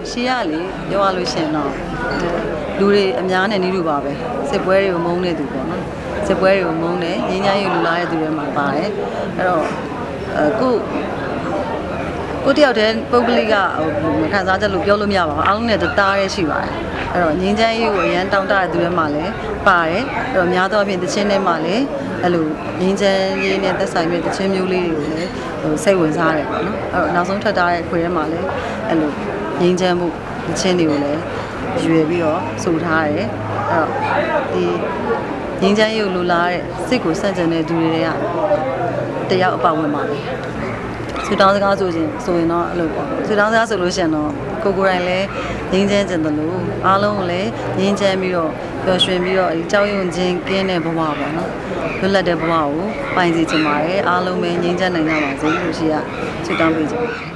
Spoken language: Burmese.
ရှေ့ရလေပြောရလို့ရှင်တော့လူတွေအများနဲ့နေလူပါပဲစစ်ပွဲတွေကိုမုန်းနေသူပေါ့နော်စစ်ပွဲတွေကိုမုန်းတယ်ငင်းညာရေးလူလာတဲ့သူတွေမှာပါတယ်အဲ့တော့ကိုတယောက်တည်းပုဂ္ဂလိကခံစားချက်လို့ပြောလို့မရပါဘူးအားလုံးနဲ့တသားရဲရှိပါတယ်အဲ့တော့ငင်းချမ်းရေးကိုအရန်တောင်းတတဲ့သူတွေမှာလည်းပါတယ်အဲ့တော့များသောအားဖြင့်တခြင်းတွေမှာလည်းအဲ့လိုငင်းချမ်းရေးနဲ့သက်ဆိုင်တဲ့တခြင်းမျိုးလေးတွေကိုလည်းစိတ်ဝင်စားတယ်ပေါ့နော်အဲ့တော့နောက်ဆုံးထွက်ထားတဲ့ခွေထဲမှာလည်းအဲ့လိုငင်းချမ်းမှုတခြင်းတွေကိုလည်းရွယ်ပြီးတော့ဆိုထားတယ်အဲ့တော့ဒီငင်းချမ်းရေးကိုလိုလားတဲ့စိတ်ကိုစန့်ကျင်တဲ့သူတွေကတယောက်အပါဝင်ပါပဲဆူတောင်းစကားဆိုရင်တော့အဲ့လိုပေါ့ဆူတောင်းစကားဆိုလို့ရှိရင်တော့ကိုယ်တိုင်လည်းငင်းချမ်းကျင်တယ်လို့အားလုံးကိုလည်းငင်းချမ်းပြီးတော့ပျော်ရွှင်ပြီးတော့ဒီကြောက်ရွံ့ခြင်းကင်းတဲ့ဘဝပေါ့နော်လွတ်လပ်တဲ့ဘဝကိုပိုင်စီချင်ပါတယ်အားလုံးပဲငင်းချမ်းနိုင်ကြပါစေလို့ရှိရဆူတောင်းပေးချင်ပါတယ်